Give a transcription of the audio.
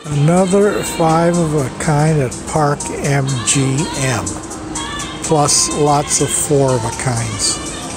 Another 5 of a kind at Park MGM, plus lots of 4 of a kinds.